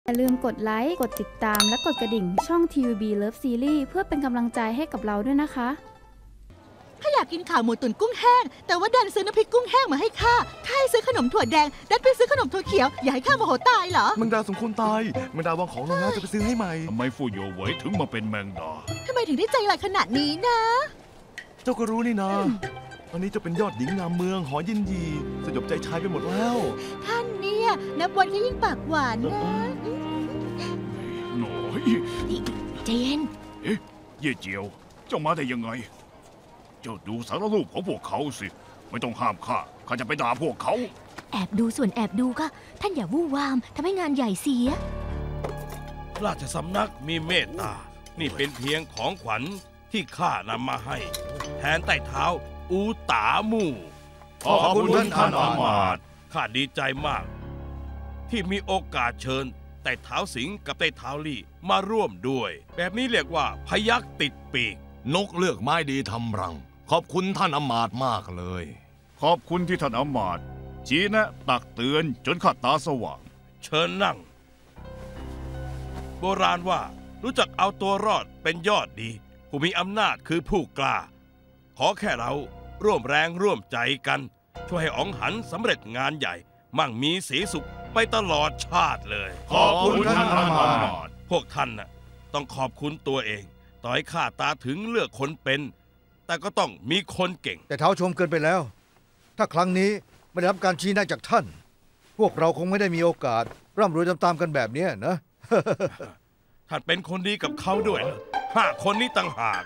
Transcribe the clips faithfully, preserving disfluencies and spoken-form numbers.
อย่าลืมกดไลค์กดติดตามและกดกระดิ่งช่อง ที วี บี Love Series เพื่อเป็นกำลังใจให้กับเราด้วยนะคะข้าอยากกินข่าวหมูตุ๋นกุ้งแห้งแต่ว่าดันซื้อน้ำพริกกุ้งแห้งมาให้ข้าข้าให้ซื้อขนมถั่วแดงดันไปซื้อขนมถั่วเขียวอย่าให้ข้าโมโหตายเหรอแมงดาสมควรตายแมงดาวางของลงแล้วจะไปซื้อให้ใหม่ทำไมฟูโยเหวยถึงมาเป็นแมงดาทำไมถึงได้ใจร้ายขนาดนี้นะเจ้าก็รู้นี่นะตอนนี้จะเป็นยอดหญิงงามเมืองหอยินยีสยบใจชายไปหมดแล้วท่านเนี่ยนับวันก็ยิ่งปากหวานนะหน่อยใจเย็นเอ๊ะเย่เจียวเจ้ามาได้ยังไงเจ้าดูสารรูปของพวกเขาสิไม่ต้องห้ามข้าข้าจะไปด่าพวกเขาแอบดูส่วนแอบดูก็ท่านอย่าวู่วามทำให้งานใหญ่เสียราชสำนักมีเมตตานี่เป็นเพียงของขวัญที่ข้านำมาให้แทนใต้เท้าอูตามู่ขอบคุณท่านอามาตย์ข้าดีใจมากที่มีโอกาสเชิญใต้เท้าสิงห์กับใต้เท้าลี่มาร่วมด้วยแบบนี้เรียกว่าพยัคฆ์ติดปีกนกเลือกไม้ดีทำรังขอบคุณท่านอมาตย์มากเลยขอบคุณที่ท่านอมาตย์ชี้แนะตักเตือนจนข้าตาสว่างเชิญนั่งโบราณว่ารู้จักเอาตัวรอดเป็นยอดดีผู้มีอำนาจคือผู้กล้าขอแค่เราร่วมแรงร่วมใจกันช่วยให้อ๋องหันสำเร็จงานใหญ่มั่งมีสีสุขไปตลอดชาติเลยขอบคุณท่านอมาตย์พวกท่านน่ะต้องขอบคุณตัวเองต่อให้ข้าตาถึงเลือกคนเป็นแต่ก็ต้องมีคนเก่งแต่เท้าชมเกินไปแล้วถ้าครั้งนี้ไม่ได้รับการชี้แนะจากท่านพวกเราคงไม่ได้มีโอกาสร่ำรวยตามๆกันแบบนี้นะท่านเป็นคนดีกับเขาด้วยห้าคนนี้ต่างหาก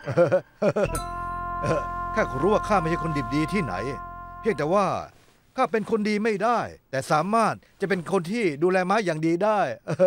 ข้ารู้ว่าข้าไม่ใช่คนดิบดีที่ไหนเพียงแต่ว่าข้าเป็นคนดีไม่ได้แต่สามารถจะเป็นคนที่ดูแลม้าอย่างดีได้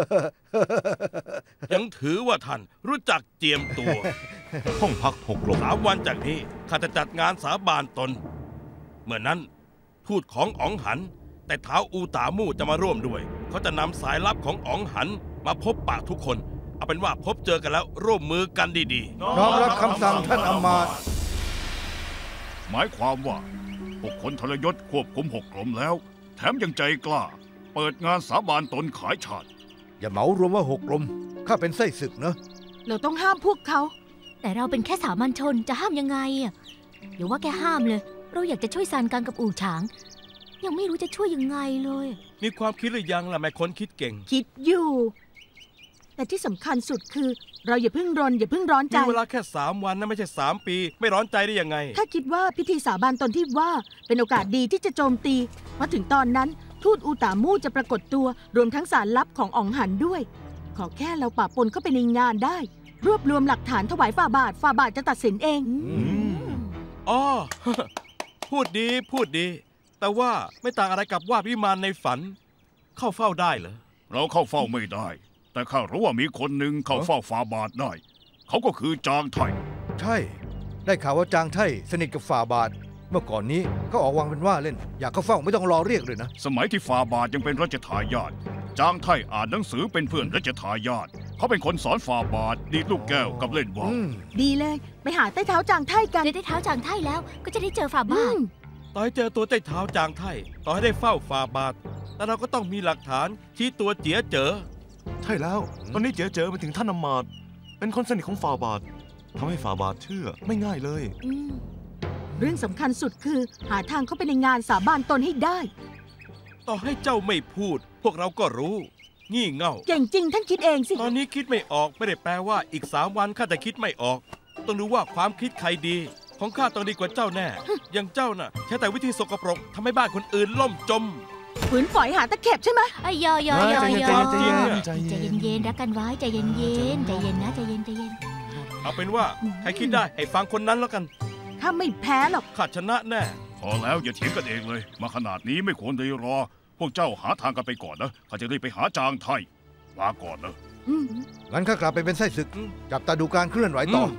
ยังถือว่าท่านรู้จักเจียมตัวห้องพักหกลมสามวันจากนี้ข้าจะจัดงานสาบานตนเมื่อนั้นทูตของอ๋องหันแต่เท้าอูตามู่จะมาร่วมด้วยเขาจะนำสายลับของอ๋องหันมาพบปะทุกคนเอาเป็นว่าพบเจอกันแล้วร่วมมือกันดีๆน้อมรับคำสั่งท่านอมาตย์หมายความว่าพวกคนทรยศควบคุมหกกลมแล้วแถมยังใจกล้าเปิดงานสาบานตนขายชาติอย่าเหมารวมว่าหกกลมข้าเป็นไส้ศึกนะเราต้องห้ามพวกเขาแต่เราเป็นแค่สามัญชนจะห้ามยังไงอ่ะอย่าว่าแค่ห้ามเลยเราอยากจะช่วยซานกังกับอู่ฉางยังไม่รู้จะช่วยยังไงเลยมีความคิดหรือยังล่ะแม่คนคิดเก่งคิดอยู่แต่ที่สำคัญสุดคือเราอย่าเพิ่งรนอย่าเพิ่งร้อนใจมีเวลาแค่สามวันนะไม่ใช่สามปีไม่ร้อนใจได้ยังไงถ้าคิดว่าพิธีสาบานตนที่ว่าเป็นโอกาสดีที่จะโจมตีเพราะถึงตอนนั้นทูตอูตามู่จะปรากฏตัวรวมทั้งสารลับของอ๋องหันด้วยขอแค่เราปะปนเข้าไปในงานได้รวบรวมหลักฐานถวายฝ่าบาทฝ่าบาทจะตัดสินเองอ๋อพูดดีพูดดีแต่ว่าไม่ต่างอะไรกับวาดวิมานในฝันเข้าเฝ้าได้เหรอเราเข้าเฝ้าไม่ได้แต่ข้ารู้ว่ามีคนหนึ่งเข้าเฝ้าฝ่าบาทได้เขาก็คือจางไถ่ใช่ได้ข่าวว่าจางไถ่สนิทกับฝ่าบาทเมื่อก่อนนี้เขาออกวางเป็นว่าเล่นอยากเข้าเฝ้าไม่ต้องรอเรียกเลยนะสมัยที่ฝ่าบาทยังเป็นรัชทายาทจางไถ่อ่านหนังสือเป็นเพื่อนรัชทายาทเขาเป็นคนสอนฝ่าบาทดีดลูกแก้วกับเล่นว่าวดีเลยไปหาใต้เท้าจางไถ่กันได้เท้าจางไถ่แล้วก็จะได้เจอฝ่าบาทต่อให้เจอตัวใต้เท้าจางไถ่ต่อให้ได้เฝ้าฝ่าบาทแต่เราก็ต้องมีหลักฐานชี้ตัวเจี๋ยเจ๋อใช่แล้วตอนนี้เจ๋อเจ๋อมาถึงท่านอมาตย์เป็นคนสนิทของฝ่าบาททำให้ฝ่าบาทเชื่อไม่ง่ายเลยเรื่องสำคัญสุดคือหาทางเข้าไปในงานสาบานตนให้ได้ต่อให้เจ้าไม่พูดพวกเราก็รู้งี่เง่าเก่งจริงท่านคิดเองสิตอนนี้คิดไม่ออกไม่ได้แปลว่าอีกสามวันข้าจะคิดไม่ออกต้องรู้ว่าความคิดใครดีของข้าต้องดีกว่าเจ้าแน่อย่างเจ้าน่ะใช้แต่วิธีสกปรกทำให้บ้านคนอื่นล่มจมฝืนฝอยหาตะเข็บใช่ไหมไอ้ยอยอยอยอใจเย็นๆรักกันไว้ใจเย็นๆใจเย็นนะใจเย็นใจเย็นเอาเป็นว่าใครคิดได้ให้ฟังคนนั้นแล้วกันถ้าไม่แพ้หรอกข้าชนะแน่พอแล้วอย่าเถียงกันเองเลยมาขนาดนี้ไม่ควรเลยรอพวกเจ้าหาทางกันไปก่อนนะข้าจะรีบไปหาจางไถ่ลาก่อนนะงั้นข้ากลับไปเป็นไส้ศึกจับตาดูการเคลื่อนไหวต่อ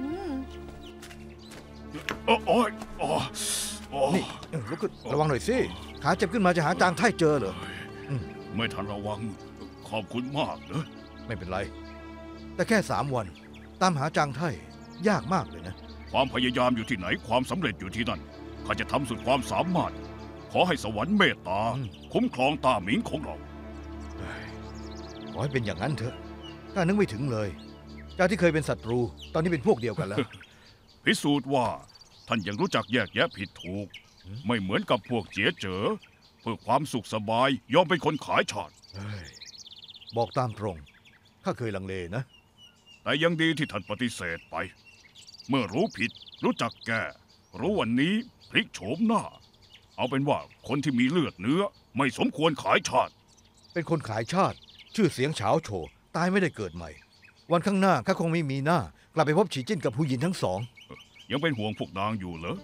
โอ้ยนี่ลุกขึ้นระวังหน่อยสิขาเจ็บขึ้นมาจะหาจางไถ่เจอเหรอไม่ทันระวังขอบคุณมากนะไม่เป็นไรแต่แค่สามวันตามหาจางไถ่ยากมากเลยนะความพยายามอยู่ที่ไหนความสำเร็จอยู่ที่นั่นข้าจะทำสุดความสามารถขอให้สวรรค์เมตตาคุ้มครองตาหมิงของเราขอให้เป็นอย่างนั้นเถอะข้านึกไม่ถึงเลยจากที่เคยเป็นศัตรูตอนนี้เป็นพวกเดียวกันแล้วพิสูจน์ว่าท่านยังรู้จักแยกแยะผิดถูก ไม่เหมือนกับพวกเจี๋ยเจ๋อเพื่อความสุขสบายยอมเป็นคนขายชาติบอกตามตรงข้าเคยลังเลนะแต่ยังดีที่ท่านปฏิเสธไป เมื่อรู้ผิดรู้จักแก้รู้วันนี้พลิกโฉมหน้า เอาเป็นว่าคนที่มีเลือดเนื้อไม่สมควรขายชาติเป็นคนขายชาติชื่อเสียงเฉาโฉตายไม่ได้เกิดใหม่ วันข้างหน้าข้าคงไม่มีหน้ากลับไปพบฉีจิ้นกับผู้หญิงทั้งสองยังเป็นห่วงพวกนางอยู่เหรอ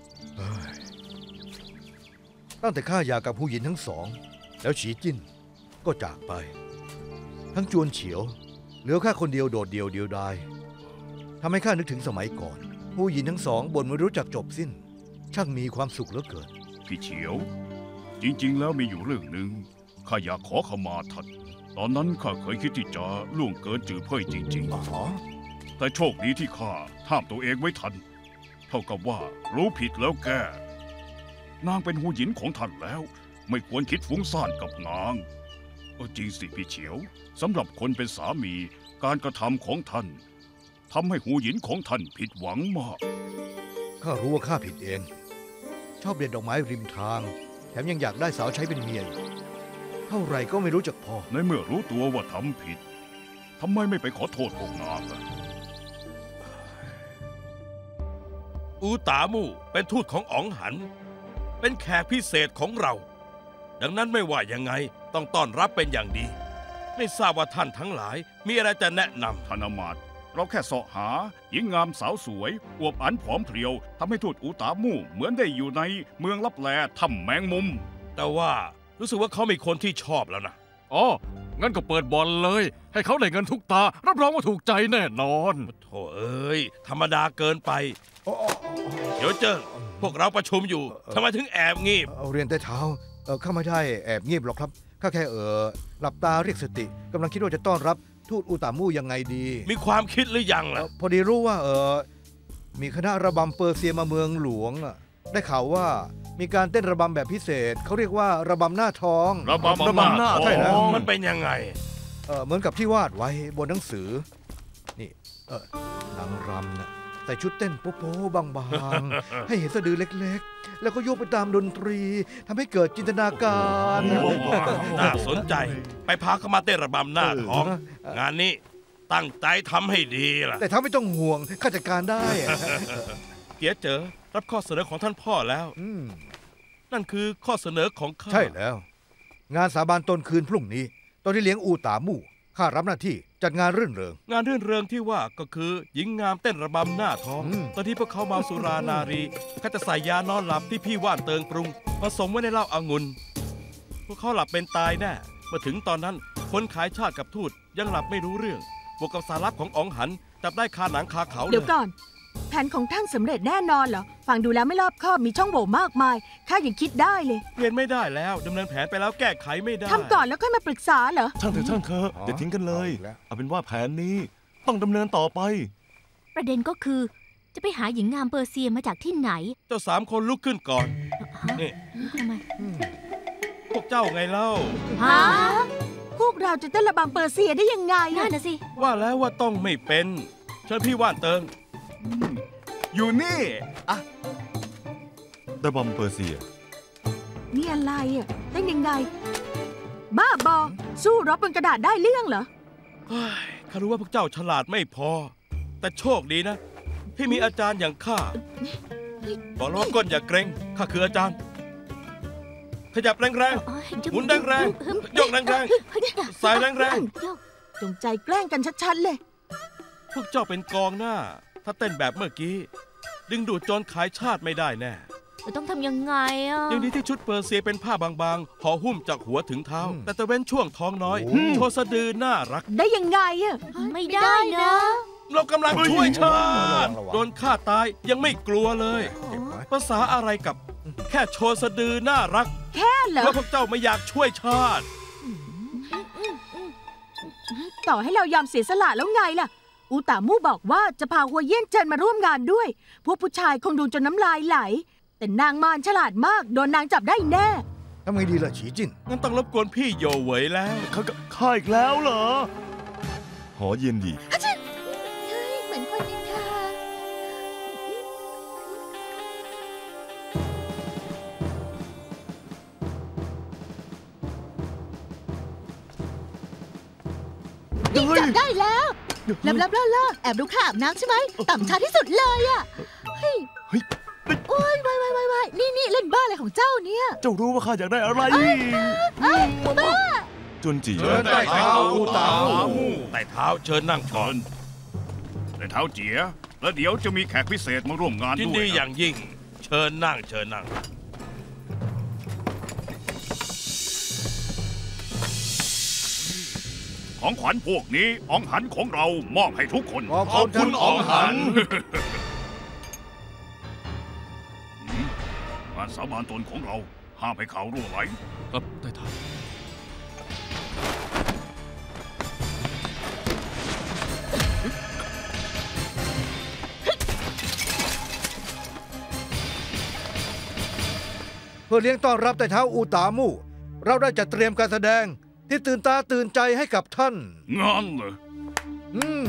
ตั้งแต่ข้าหย่ากับผู้หญิงทั้งสองแล้วฉีจิ้นก็จากไป ทั้งจวนเฉียวเหลือข้าคนเดียวโดดเดี่ยวเดียวดายทำให้ข้านึกถึงสมัยก่อน ผู้หญิงทั้งสองบ่นไม่รู้จักจบสิ้น ช่างมีความสุขเหลือเกินพี่เฉียว จริงๆแล้วมีอยู่เรื่องหนึ่งข้าอยากขอขมาท่านตอนนั้นข้าเคยคิดที่จะล่วงเกินจือเพ่ยจริงๆอ๋อแต่โชคดีที่ข้าห้ามตัวเองไว้ทัน เท่ากับว่ารู้ผิดแล้วแก้นางเป็นหูหยินของท่านแล้ว ไม่ควรคิดฟุ้งซ่านกับนางเออจริงสิพี่เฉียวสำหรับคนเป็นสามีการกระทำของท่านทำให้หูหยินของท่านผิดหวังมากข้ารู้ว่าข้าผิดเอง ชอบเด็ดดอกไม้ริมทาง แถมยังอยากได้สาวใช้เป็นเมียอีกเท่าไหร่ก็ไม่รู้จักพอในเมื่อรู้ตัวว่าทำผิดทำไมไม่ไปขอโทษพวกนางล่ะอูตามู่เป็นทูตของอ๋องหัน เป็นแขกพิเศษของเรา ดังนั้นไม่ว่ายังไงต้องต้อนรับเป็นอย่างดี ไม่ทราบว่าท่านทั้งหลายมีอะไรจะแนะนำธนมาตเราแค่เสาะหาหญิงงามสาวสวยอวบอันผอมเพรียวทำให้ทูตอูตามู่เหมือนได้อยู่ในเมืองลับแลถ้ำแมงมุมแต่ว่ารู้สึกว่าเขามีคนที่ชอบแล้วนะอ๋อ งั้นก็เปิดบอลเลย ให้เขาได้เงินทุกตา รับรองว่าถูกใจแน่นอนโธ่เอ้ยธรรมดาเกินไป เดี๋ยวเจิ้งพวกเราประชุมอยู่ทำไมถึงแอบงีบเอาเรียนแต่เท้าเออข้าไม่ได้แอบเงียบหรอกครับข้าแค่เออหลับตาเรียกสติกำลังคิดว่าจะต้อนรับทูตอูตามู่ยังไงดีมีความคิดหรือยังเอ่ล่ะอพอดีรู้ว่าเออมีคณะระบำเปอร์เซียมาเมืองหลวงอะได้ข่าวว่ามีการเต้นระบำแบบพิเศษเขาเรียกว่าระบำหน้าท้องระบำระบำหน้าใช่แล้วมันเป็นยังไงเออเหมือนกับที่วาดไว้บนหนังสือนี่เออนางรำนะใส่ชุดเต้นโป๊ะๆบางๆ ให้เห็นสะดือเล็กๆ แล้วก็โยกไปตามดนตรีทำให้เกิดจินตนาการน่าสนใจ ไปพาเขามาเต้นระบำหน้าท้อง งานนี้ตั้งใจทำให้ดีล่ะแต่ถ้าไม่ต้องห่วงข้าจัดการได้อะเกียเจอรับข้อเสนอของท่านพ่อแล้วอืมนั่นคือข้อเสนอของข้าใช่แล้ว งานสาบานตนคืนพรุ่งนี้ ตอนที่เลี้ยงอูตามู่ข้ารับหน้าที่จัดงานรื่นเริงงานรื่นเริงที่ว่าก็คือหญิงงามเต้นระบำหน้าท้องอืมตอนที่พวกเขาเมาสุรานารีข้าจะใส่ยานอนหลับที่พี่ว่านเติงปรุงผสมไว้ในเหล้าองุ่นพวกเขาหลับเป็นตายแน่เมื่อถึงตอนนั้นคนขายชาติกับทูตยังหลับไม่รู้เรื่องบวกกับสารลับของอ๋องหันจับได้คาหนังคาเขาเลเดี๋ยวย ก่อน แผนของท่านสำเร็จแน่นอนเหรอ ฟังดูแล้วไม่รอบคอบมีช่องโหว่มากมายข้ายังคิดได้เลยเปลี่ยนไม่ได้แล้วดำเนินแผนไปแล้วแก้ไขไม่ได้ทำก่อนแล้วค่อยมาปรึกษาเหรอช่างเถอะช่างเถอะอย่าทิ้งกันเลยเอาอีกแล้วเอาเป็นว่าแผนนี้ต้องดำเนินต่อไปประเด็นก็คือ จะไปหาหญิงงามเปอร์เซียมาจากที่ไหนเจ้าสามคนลุกขึ้นก่อนฮะนี่ทำไมอืมพวกเจ้าไงเล่าฮะพวกเราจะเต้นระบำเปอร์เซียได้ยังไงนั่อะนน่ะสิว่าแล้วว่าต้องไม่เป็นเชิญพี่ว่านเติงอยู่นี่ระบำเปอร์เซียนี่อะไรอะเต้นยังไง บ้าบอ สู้รบบนกระดาษได้เรื่องเหรอเฮ้ยข้ารู้ว่าพวกเจ้าฉลาดไม่พอ แต่โชคดีนะ ที่มีอาจารย์อย่างข้าบอกแล้วว่าก้นอย่าเกรงข้าคืออาจารย์ ขยับแรงโอ๊ยหมุนแรงๆยกแรงๆสายแรงจงใจแกล้งกันชัดๆเลยๆพวกเจ้าเป็นกองหน้า ถ้าเต้นแบบเมื่อกี้ ดึงดูดโจรขายชาติไม่ได้แน่เราต้องทำยังไงอ่ะยังดีที่ชุดเปอร์เซียเป็นผ้าบางๆห่อหุ้มจากหัวถึงเท้าอืมแต่ตะเว้นช่วงท้องน้อยโอ้โชว์สะดือน่ารักได้ยังไงอะไม่ได้นะเรากำลังช่วยชาติระวังโดนฆ่าตายยังไม่กลัวเลยเก็บไว้ภาษาอะไรกับ แค่โชว์สะดือน่ารักแค่เหรอแล้วพวกเจ้าไม่อยากช่วยชาติต่อให้เรายอมเสียสละแล้วไงล่ะ อูตามู่บอกว่าจะพาหัวเยี่ยนเจินมาร่วมงานด้วย พวกผู้ชายคงดูจนน้ำลายไหล แต่นางมารฉลาดมาก โดนนางจับได้แน่ทำไงดีล่ะฉีจิ้นงั้นต้องรบกวนพี่โยเหวยแล้วข้าข้าอีกแล้วเหรอหอเย็นดีเหมือนคนนินทายิงจับได้แล้วลับลับล่อล่อแอบดูข้าอาบน้ำใช่ไหมต่ำช้าที่สุดเลยอ่ะเฮ้ยเฮ้ยโอ้ยวายวายวายวายนี่นี่เล่นบ้าอะไรของเจ้าเนี่ยเจ้ารู้ว่าข้าอยากได้อะไรบ้าจวนจีเชิญใต้เท้าอูตามูใต้เท้าเชิญนั่งก่อนแต่เท้าเจียแล้วเดี๋ยวจะมีแขกพิเศษมาร่วมงานยินด้วยดีอย่างยิ่ง เชิญนั่งเชิญนั่งของขวัญพวกนี้อองหันของเรามอบให้ทุกคนขอบคุณอ๋องหันงานสาบานตนของเราห้ามให้ข่าวรั่วไหลครับใต้เท้าเพื่อเลี้ยงต้อนรับไต่เท้าอูตามู่ เราได้จัดเตรียมการแสดงที่ตื่นตาตื่นใจให้กับท่านงานเหรออืม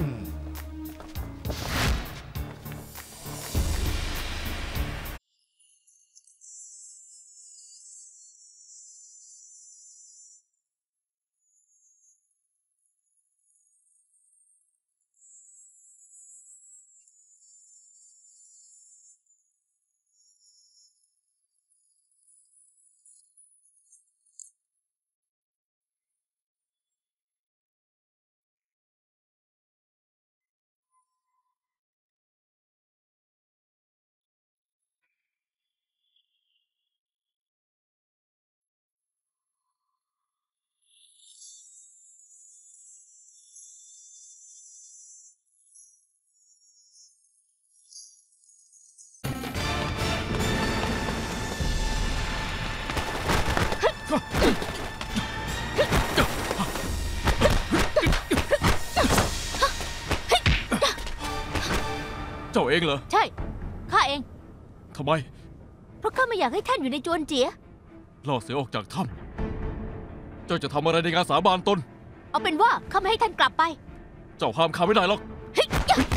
เจ้าเองเหรอใช่ข้าเองทำไมเพราะข้าไม่อยากให้ท่านอยู่ในจวนเจียล่อเสือออกจากถ้ำเจ้าจะทำอะไรในงานสาบานตนเอาเป็นว่าข้าไม่ให้ท่านกลับไปเจ้าห้ามข้าไม่ได้หรอกเฮ้ย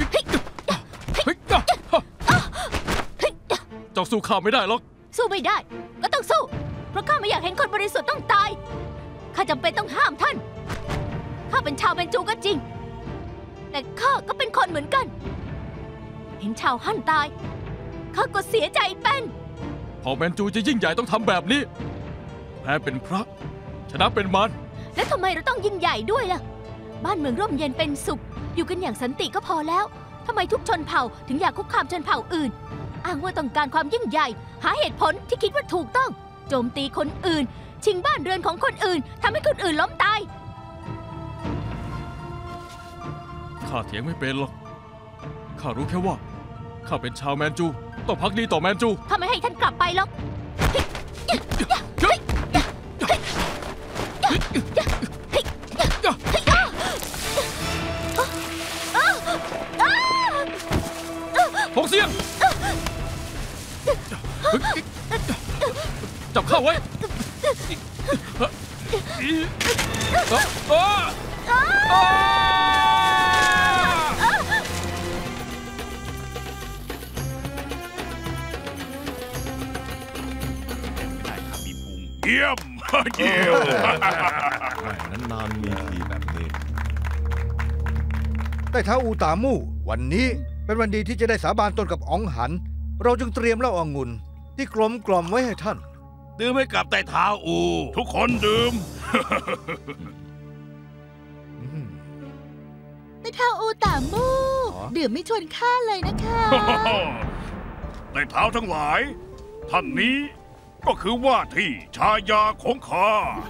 เจ้าสู้ข้าไม่ได้หรอกสู้ไม่ได้ ก็ต้องสู้ เพราะข้าไม่อยากเห็นคนบริสุทธิ์ต้องตาย ข้าจำเป็นต้องห้ามท่าน ข้าเป็นชาวเบนจูก็จริง แต่ข้าก็เป็นคนเหมือนกัน เห็นชาวฮั่นตาย ข้าก็เสียใจเป็นพอแมนจูจะยิ่งใหญ่ต้องทำแบบนี้ แพ้เป็นพระ ชนะเป็นมารแล้วทำไมเราต้องยิ่งใหญ่ด้วยล่ะ บ้านเมืองร่มเย็นเป็นสุข อยู่กันอย่างสันติก็พอแล้ว ทำไมทุกชนเผ่าถึงอยากคุกคามชนเผ่าอื่น อ้างว่าต้องการความยิ่งใหญ่ หาเหตุผลที่คิดว่าถูกต้อง โจมตีคนอื่น ชิงบ้านเรือนของคนอื่นทำให้คนอื่นล้มตายข้าเถียงไม่เป็นหรอก ข้ารู้แค่ว่า ข้าเป็นชาวแมนจู ต้องภักดีต่อแมนจูถ้าไม่ให้ท่านกลับไปหรอกหงเสียง จับข้าไว้ได้ครับมีภูมิเยี่ยม เยี่ยมนานๆมีทีแบบนี้ไต่เท้าอูตามู่ วันนี้เป็นวันดีที่จะได้สาบานตนกับอ๋องหัน เราจึงเตรียมเหล้าองุ่นที่กลมกล่อมไว้ให้ท่านดื่มให้กับใต้เท้าอูทุกคนดื่มแต่เท้าอูตามูดื่มไม่ชวนข้าเลยนะคะในเท้าทั้งหลาย ท่านนี้ก็คือว่าที่ชายาของข้า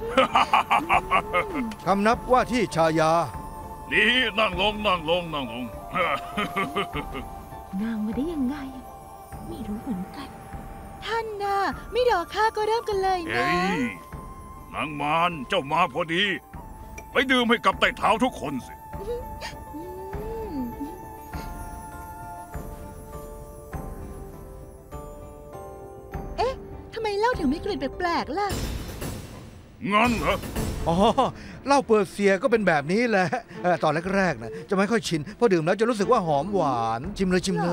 คำนับว่าที่ชายานี่นั่งลงนั่งลงนั่งลงนางมาได้ยังไง ไม่รู้เหมือนกัน ท่านน่ะไม่รอข้าก็เริ่มกันเลยนะเฮ้ยนางมารเจ้ามาพอดี ไปดื่มให้กับไต่เท้าทุกคนสิเอ๊ะทำไมเหล้าถึงมีกลิ่นแปลกๆล่ะงั้นเหรออ๋อเหล้าเปอร์เซียก็เป็นแบบนี้แหละเอ่อตอนแรกๆนะจะไม่ค่อยชินพอดื่มแล้วจะรู้สึกว่าหอมหวานชิมเลยชิมเลย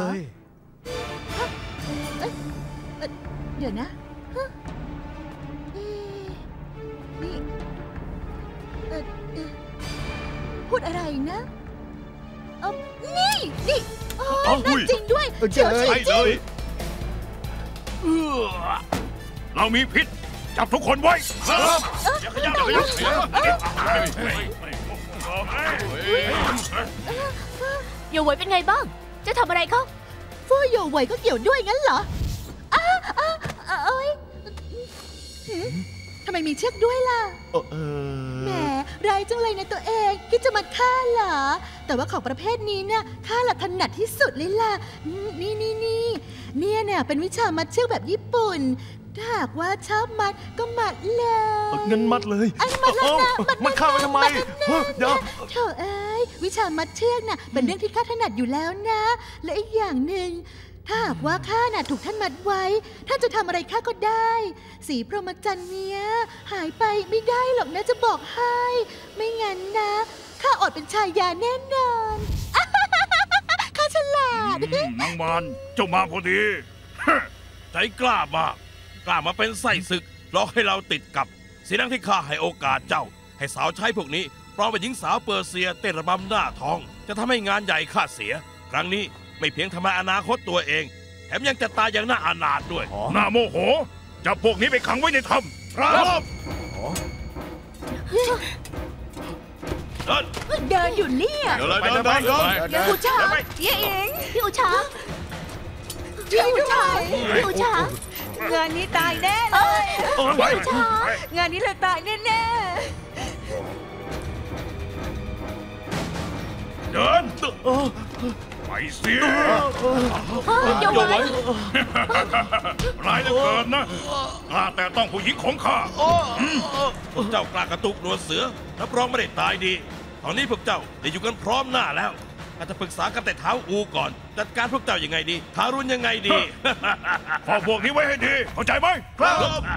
เดี๋ยวนะฮะเอ๊ะนี่เอ่อเอ่อพูดอะไรนะเออนี่นี่โอ้เอ้ายนั่นจริงด้วยเออเฉียวเจ๋ยฉีใช่จเลริงยเออเรามีพิษ จับทุกคนไว้ครับอย่าขยับอย่าขยับอย่าขยับโยเวยเป็นไงบ้าง จะทำอะไรเขาฟู่โยเว่ยก็เกี่ยวด้วยงั้นเหรออ้าอ้าอ้าเอ้ยหืมทำไมมีเชือกด้วยล่ะเออเออแหมร้ายจังเลยนะตัวเองคิดจะมาฆ่าเหรอ แต่ว่าของประเภทนี้เนี่ยฆ่าหลักถนัดที่สุดเลยล่ะอืมนี่นี่นี่เนี่ยเนี่ยเป็นวิชามัดเชือกแบบญี่ปุ่น ถ้าหากว่าชอบมัดก็มัดเลยเงินมัดเลยอันมัดแล้วนะเอ้ามัดมันฆ่าไว้ทำไมมัดแล้วนะเฮ้ยเดี๋ยวเธอเอ้ยวิชามัดเชือกน่ะเป็นเรื่องที่ข้าถนัดอยู่แล้วนะ และอีกอย่างหนึ่งถ้าหากว่าข้าน่ะถูกท่านมัดไว้ท่านจะทำอะไรข้าก็ได้ สีพรหมจรรย์เนี้ยหายไปไม่ได้หรอกนะจะบอกให้ ไม่งั้นนะข้าอดเป็นชายาแน่นอน ข้าฉลาดอืมนางมารเจ้ามาพอดีใจกล้ามาก กล้ามาเป็นไส้ศึกหลอกให้เราติดกับเสียดังที่ข้าให้โอกาสเจ้า ให้สาวใช้พวกนี้ปลอมเป็นหญิงสาวเปอร์เซียเต้นระบำหน้าทอง จะทำให้งานใหญ่ข้าเสีย ครั้งนี้ไม่เพียงทำลายอนาคตตัวเอง แถมยังจะตายอย่างน่าอนาถด้วยหน้าโมโห จับพวกนี้ไปขังไว้ในถ้ำครับเดินเดินอยู่เนี่ยเดี๋ยวเลยเดินเดินเดินเดี๋ยวกูช้าเย่เองพี่อุชาช่วยด้วยพี่อุชางานนี้ตายแน่เลยไปงานนี้เลยตายแน่เดินไปเสียโยเวยร้ายเหลือเกินนะกล้าแต่ต้องผู้หญิงของข้าพวกเจ้ากล้ากระตุกหนวดเสือรับรองไม่ได้ตายดี ตอนนี้พวกเจ้าได้อยู่กันพร้อมหน้าแล้วอาจจะปรึกษากับแต่เท้าอูก่อน จัดการพวกเจ้ายังไงดีทารุณยังไงดีขอพวกนี้ไว้ให้ดี เข้าใจไหมครับ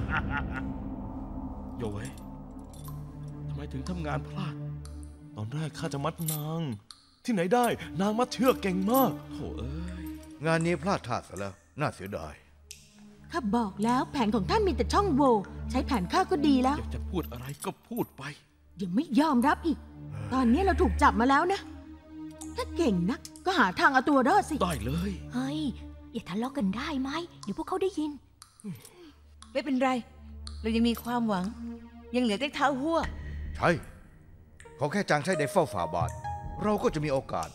โยเว้ยทำไมถึงทำงานพลาดตอนแรกข้าจะมัดนาง ที่ไหนได้นางมัดเชือกเก่งมากโถ่เอ้ยงานนี้พลาดท่าซะแล้วน่าเสียดายข้าบอกแล้วแผนของท่านมีแต่ช่องโหว่ใช้แผนข้าก็ดีแล้วอยากจะพูดอะไรก็พูดไปยังไม่ยอมรับอีก ตอนนี้เราถูกจับมาแล้วนะ ถ้าเก่งนักก็หาทางเอาตัวรอดสิได้เลยเฮ้ย อย่าทะเลาะกันได้ไหมเดี๋ยวพวกเขาได้ยินๆ ไม่เป็นไร เรายังมีความหวัง ยังเหลือแต่เท้าหัวใช่ขอแค่จางใช้ได้เฝ้าฝ่าบาท เราก็จะมีโอกาส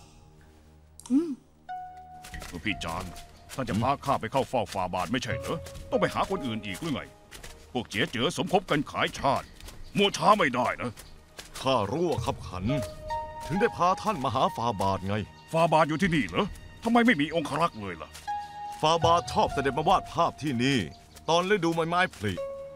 พี่จางท่านจะพาข้าไปเข้าเฝ้าฝ่าบาทไม่ใช่เหรอ ต้องไปหาคนอื่นอีกหรือไง พวกเจ๋อเจ๋อสมคบกันขายชาติ มัวช้าไม่ได้นะข้ารู้ว่าขับขัน ถึงได้พาท่านมาหาฟาบาทไงฝ่าบาทอยู่ที่นี่เหรอทำไมไม่มีองครักษ์เลยล่ะฟาบาทชอบเสด็จมาวาดภาพที่นี่ ตอนฤดูใบไม้ผลิ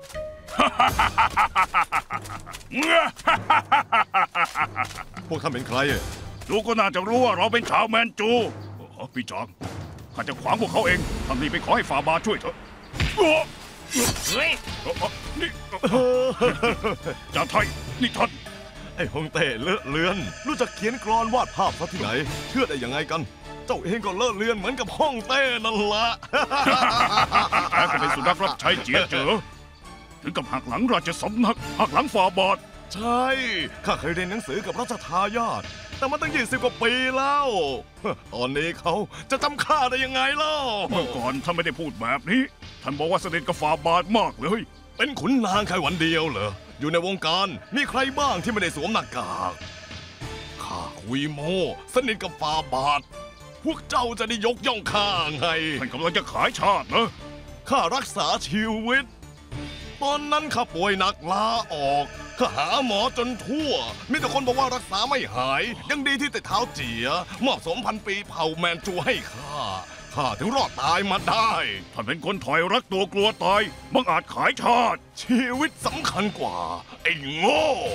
พวกท่านเป็นใครดูก็น่าจะรู้ว่าเราเป็นชาวแมนจูเออพี่จางข้าจะขวางพวกเขาเองทางนี้ไปขอให้ฝ่าบาทช่วยเถอะเฮ้ยนี่จ่าไทยนี่ท่านไอ้ฮงเต้เลอะเลือน รู้จักเขียนกลอนวาดภาพซะที่ไหน เชื่อได้ยังไงกัน เจ้าเองก็เลอะเลือนเหมือนกับฮ่องเต้นั่นละแกก็เป็นสุนัขรับใช้เจียเจอถึงกับหักหลังราชสำนักหักหลังฝ่าบาทใช่ ข้าเคยเรียนหนังสือกับรัชทายาทแต่มันตั้งยี่สิบกว่าปีแล้ว ตอนนี้เขาจะจำข้าได้ยังไงเล่าเมื่อก่อนท่านไม่ได้พูดแบบนี้ ท่านบอกว่าสนิทกับฝ่าบาทมากเลยเป็นขุนนางแค่วันเดียวเหรอ อยู่ในวงการมีใครบ้างที่ไม่ได้สวมหน้ากาก ข้าคุยโมสนิทกับฟาบาท พวกเจ้าจะได้ยกย่องข้าไงท่านกำลังจะขายชาตินะข้ารักษาชีวิต ตอนนั้นข้าป่วยหนักลาออก ข้าหาหมอจนทั่ว มีแต่คนบอกว่ารักษาไม่หาย ยังดีที่แต่เท้าเจีย มอบสมพันปีเผ่าแมนจูให้ข้า ข้าถึงรอดตายมาได้ท่านเป็นคนถอยรักตัวกลัวตายบังอาจขายชาติชีวิตสำคัญกว่า ไอ้โง่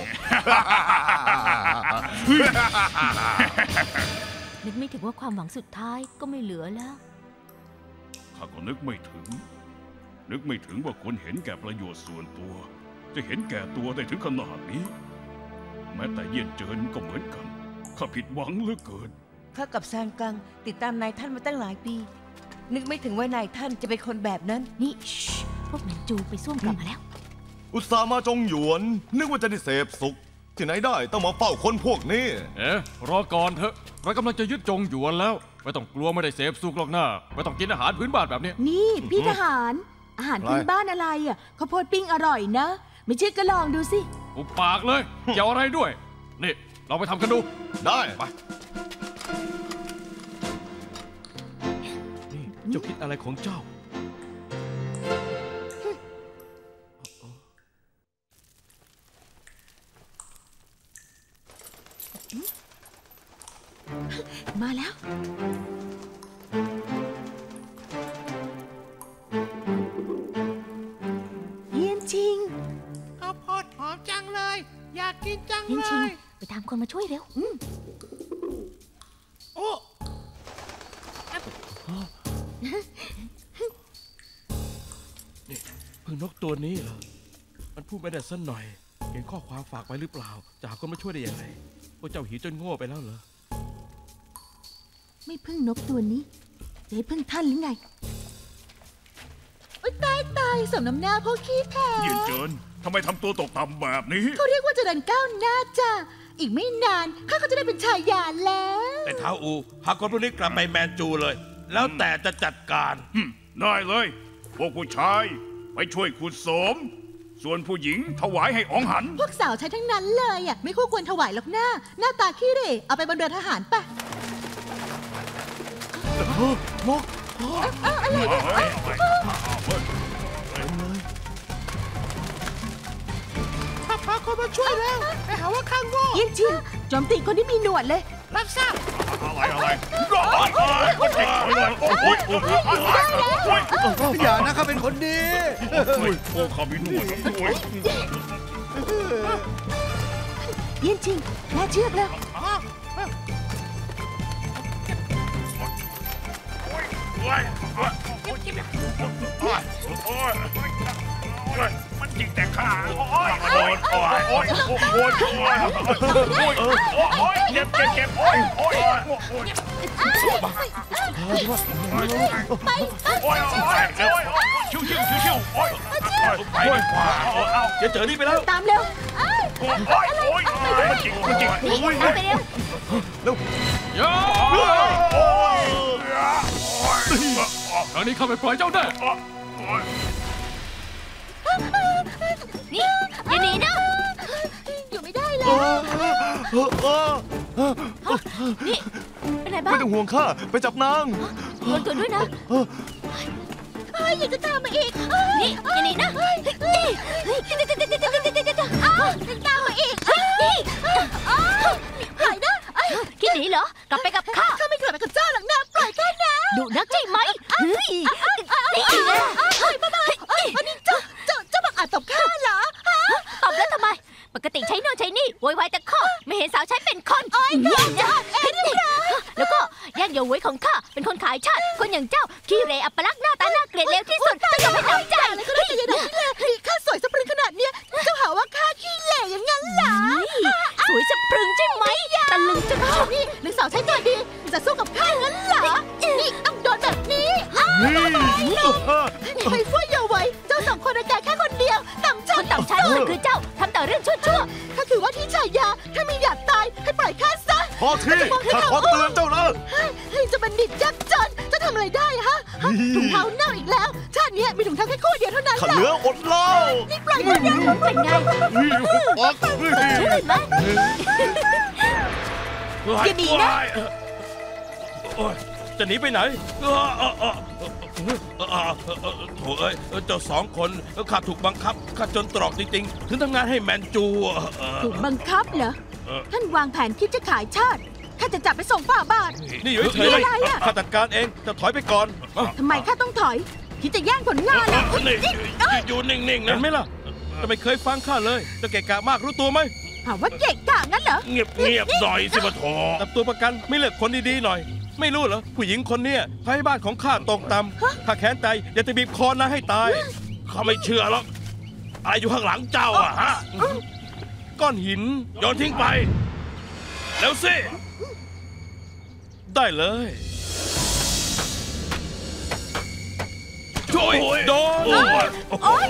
นึกไม่ถึงว่าความหวังสุดท้ายก็ไม่เหลือแล้วข้าก็นึกไม่ถึง นึกไม่ถึงว่าคนเห็นแก่ประโยชน์ส่วนตัวจะเห็นแก่ตัวได้ถึงขนาดนี้ แม้แต่เยี่ยนเจินก็เหมือนกันข้าผิดหวังเหลือเกินข้ากับซานกังติดตามนายท่านมาตั้งหลายปี นึกไม่ถึงว่านายท่านจะเป็นคนแบบนั้นนี่ชิพวกหนังจูไปส้วมกลับมาแล้วอุตส่าห์มาจงหยวน นึกว่าจะได้เสพสุข ที่ไหนได้ต้องมาเฝ้าคนพวกนี้เอ๊ะรอก่อนเถอะเรากำลังจะยึดจงหยวนแล้ว ไม่ต้องกลัวไม่ได้เสพสุกหรอกนะไม่ต้องกินอาหารพื้นบ้านแบบนี้นี่พี่ทหาร อาหารพื้นบ้านอะไรอ่ะข้าวโพดปิ้งอร่อยนะ ไม่เชื่อก็ลองดูสิอุบปากเลย เกี่ยวอะไรด้วย นี่ เราไปทำกันดูได้ไปนี่เจ้าคิดอะไรของเจ้ามาแล้ว เยี่ยนชิงข้าวโพดหอมจังเลย อยากกินจังเย็นเลชิงยไปตามคนมาช่วยเร็วโอ้นี่พึ่งนกตัวนี้เหรอ มันพูดไม่ได้สักหน่อยเขียนข้อความฝากไว้หรือเปล่า จะหาคนมาช่วยได้ยังไงพวกเจ้าหีจนโง่ไปแล้วเหรอไม่พึ่งนกตัวนี้จะให้พึ่งท่านหรือไงโอ๊ยตายตายสมน้ำหน้าพวกขี้แพ้เยี่ยนเจินทำไมทำตัวตกต่ำแบบนี้เขาเรียกว่าเจริญก้าวหน้าจ้ะอีกไม่นานข้าก็จะได้เป็นชายาแล้วแต่เท้าอูพาคนพวกนี้กลับไปแมนจูเลย แล้วแต่จะจัดการหึได้เลย พวกผู้ชายไปช่วยขุดโสม ส่วนผู้หญิงถวายให้องหันพวกสาวใช้ทั้งนั้นเลยอ่ะไม่คู่ควรถวายหรอกหน้า หน้าตาขี้เหร่เอาไปบนเรือทหารปะข้าพาคนมาช่วยแล้วไปหาว่าข้าโง่เยี่ยนชิงโจมตีคนที่มีหนวดเลยรับทราบอะไรอะไรร้อยโอ้ยโอ้ยโอ้ยโอ้ยโอ้ยอย่านะข้าเป็นคนดีโอ้ยโอ้ยข้ามีหนวดโอ้ยเยี่ยนชิงแม่เชือกแล้วโอ้ยโอ้ยโอ้ยโอ้ยโอ้ยมันจิกแต่ขาโอ้ยโอ้ยโอ้ยโอ้ยโอ้ยโอ้ยโอ้ยโอ้ยโอ้ยเจ็บเจ็บเจ็บโอ้ยโอ้ยโอ้ยโอ้ยโอ้ยโอ้ยชิวชิวชิวชิวโอ้ยไปดีกว่าเอาจะเจอนี่ไปแล้วตามเร็วโอ้ยโอ้ยโอ้ยมันจิกมันจิกโอ้ยเอาไปเร็วย่าโอ้ยคราวนี้ข้าไม่ปล่อยเจ้าแน่นี่อย่าหนีนะอยู่ไม่ได้เลยนี่ เป็นไรบ้าไม่งต้องห่วงข้าไปจับนางโดนตัวด้วยนะอยากจะตามมาอีกนี่อย่าหนีนะนี่อ้าวตามมาอีกนี่หายนะคิดหนีเหรอ กลับไปกับข้าข้าไม่กลับไปกับเจ้าหรอกนะปล่อยข้านะดุนักใช่ไหมเฮ้ยนี่นะเฮ้ยบ้าๆอันนี้เจ้าเจ้าเจ้าบังอาจตบข้าเหรอตอบแล้วทำไม ปกติใช้โน่นใช้นี่โวยวายแต่ข้อไม่เห็นสาวใช้เป็นคนโอ๊ยยอดยอดเอ็นเรียบร้อยแล้วก็ย่านโยเวยของข้าเป็นคนขายชาติ คนอย่างเจ้าขี้เหร่อัปลักษณ์หน้าตาน่าเกลียดเลวที่สุดต้องยอมให้หนำใจอะไรก็ได้อย่าด่าขี้เหร่นี่ข้าสวยสะพรึงขนาดเนี้ยเจ้าหาว่าข้าขี้เหร่อย่างนั้นเหรอสวยสะพรึงใช่ไหมตะลึงจะอ้าวนี่หรือสาวใช้ตัวดีจะสู้กับข้างั้นเหรอนี่ต้องโดนแบบนี้ใครฟุ้ยอย่าไว้เจ้าสองคนอากาศแค่คนเดียวต่ำคชั้นนต่ำชั้นมันคือเจ้าทำแต่เรื่องชั่วข้าถือว่าที่ชายาถ้าไม่อยากตายให้ปล่อยข้าซะพอทีข้าขอเตือนเจ้านะเฮ้ยจะบัณฑิตยักษ์จนจะทำอะไรได้ฮะฮะถุงเท้าเน่าอีกแล้ว ชาตินี้มีถุงเท้าแค่คู่เดียวเท่านั้นข้าแหละเหลืออดเล่านี่ปล่อยข้านะๆเป็นไงปักใช่ไหมอย่าหนีนะโอ้ยจะหนีไปไหนเออเออเออเออเออเออโถ่เอ้ยเจ้าสองคนข้าถูกบังคับข้าจนตรอกจริงๆ ถึงทำงานให้แมนจูเออถูกบังคับเหรอเออท่านวางแผนคิดจะขายชาติข้าจะจับไปส่งฝ่าบาทนี่อยู่เฉยๆไม่ได้อะข้าจัดการเองจะถอยไปก่อนอ่ะทำไมข้าต้องถอย คิดจะแย่งผลงานเหรอนี่อยู่นิ่งๆนะเห็นไหมล่ะจะไม่เคยฟังข้าเลยจะเกะกะมากรู้ตัวไหมหาว่าเกะกะงั้นเหรอเงียบเงียบหน่อยสิปะโถจับตัวประกันไม่เลือกคนดีๆหน่อย ไม่รู้เหรอผู้หญิงคนเนี้ยพายบ้านของข้าตกต่ำข้าแค้นใจอยากจะบีบคอนางให้ตายข้าไม่เชื่อหรอกอะไรอยู่ข้างหลังเจ้าอะฮะก้อนหินโยนทิ้งไปแล้วสิได้เลยช่วยโดนโอ้ยโอ้ย